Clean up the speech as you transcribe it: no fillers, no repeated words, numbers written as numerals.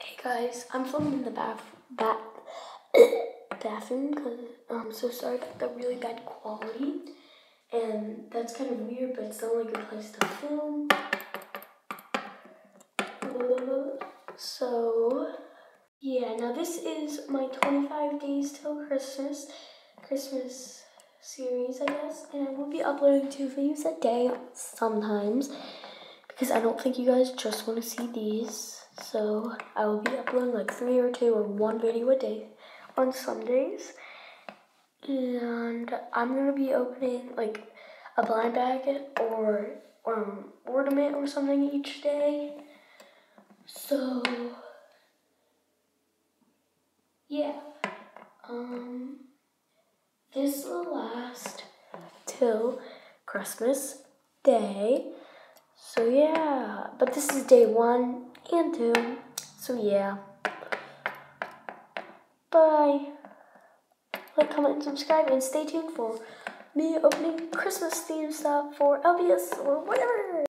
Hey guys, I'm filming in the bathroom because I'm so sorry about the really bad quality, and that's kind of weird, but it's the only good place to film. So yeah, now this is my 25 days till Christmas series, I guess, and I will be uploading 2 videos a day sometimes because I don't think you guys just want to see these. So I will be uploading like 3 or 2 or 1 video a day on some days. And I'm going to be opening like a blind bag or ornament or something each day. So yeah, this will last till Christmas Day. So yeah, but this is day 1 and 2. So yeah. Bye. Like, comment, and subscribe, and stay tuned for me opening Christmas themed stuff for LBS or whatever.